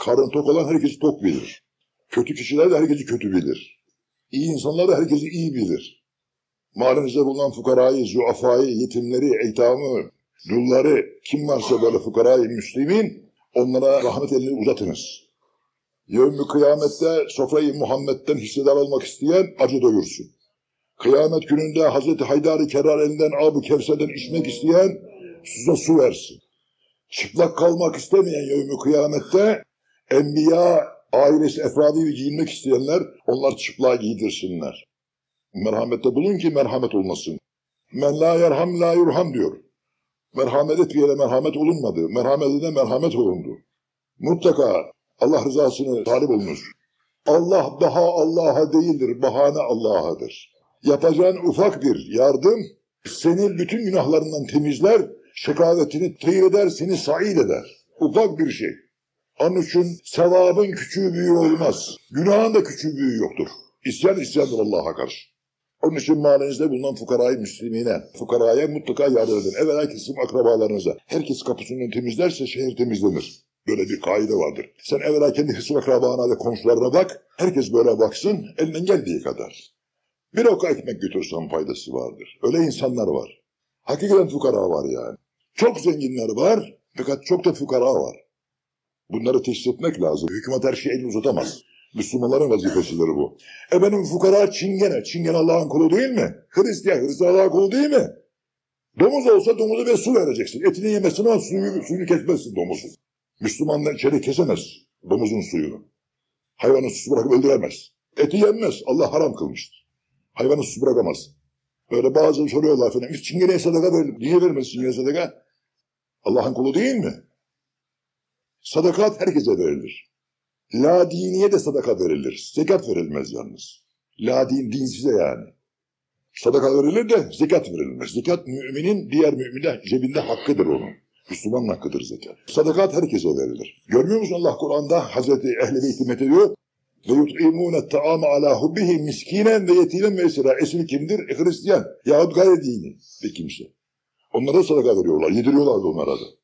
Karın tok olan herkesi tok bilir. Kötü kişiler de herkesi kötü bilir. İyi insanlar da herkesi iyi bilir. Mahallenizde bulunan fukarayı, zuafayı, yetimleri, eytamı, dulları, kim varsa böyle fukarayı, müslimin, onlara rahmet elini uzatınız. Yevmi kıyamette sofrayı Muhammed'den hissedar olmak isteyen acı doyursun. Kıyamet gününde Hazreti Haydar-ı Kerrar elinden Ab-ı Kevser'den içmek isteyen Susuza su versin. Çıplak kalmak istemeyen yevmi kıyamette enbiya ailesi efradi giyinmek isteyenler onlar çıplağı giydirsinler. Merhamette bulun ki merhamet olmasın. Men la yerham la yurham diyor. Merhamet etmeyene merhamet olunmadı. Merhamet edene merhamet olundu. Mutlaka Allah rızasını talip olunuz. Allah daha Allah'a değildir, bahane Allah'adır. Yapacağın ufak bir yardım seni bütün günahlarından temizler, şekavetini teyir eder, seni said eder. Ufak bir şey. Onun için sevabın küçüğü büyüğü olmaz. Günahın da küçüğü büyüğü yoktur. İsyan isyandır Allah'a karşı. Onun için mahallenizde bulunan fukarayı müslimine, fukaraya mutlaka yardım edin. Evvela kesim akrabalarınıza. Herkes kapısını temizlerse şehir temizlenir. Böyle bir kaide vardır. Sen evvela kendi hısım akrabana ve komşularına bak. Herkes böyle baksın, elinden geldiği kadar. Bir oka ekmek götürsen faydası vardır. Öyle insanlar var. Hakikaten fukara var yani. Çok zenginler var, fakat çok da fukara var. Bunları teşhis etmek lazım. Hükümet her şeyi elini uzatamaz. Müslümanların vazifesidir bu. Benim fukara çingene. Çingene Allah'ın kulu değil mi? Hristiyan Allah'ın kulu değil mi? Domuz olsa domuzu ve su vereceksin. Etini yemesin ama suyunu kesmezsin domuzun. Müslümanlar içeri kesemez domuzun suyunu. Hayvanı susuz bırakıp öldüremez. Eti yenmez. Allah haram kılmıştır. Hayvanı susuz bırakamaz. Böyle bazı soruyorlar efendim. Biz çingeneye sadaka verelim. Niye vermez çingeneye sadaka? Allah'ın kulu değil mi? Sadakat herkese verilir. La diniye de sadaka verilir. Zekat verilmez yalnız. La dinsize yani. Sadaka verilir de zekat verilmez. Zekat müminin diğer mümine cebinde hakkıdır onun. Müslümanın hakkıdır zekat. Sadakat herkese verilir. Görmüyor musun Allah Kur'an'da Hazreti Ehl-i Beyt'i methediyor? Ve yut'imûne ta'âme alâ hubbihi miskinen ve yetîmen ve esirâ. Esir kimdir? Hristiyan yahut gayri dini bir kimse. Onlara sadaka veriyorlar. Yediriyorlar da onlara da.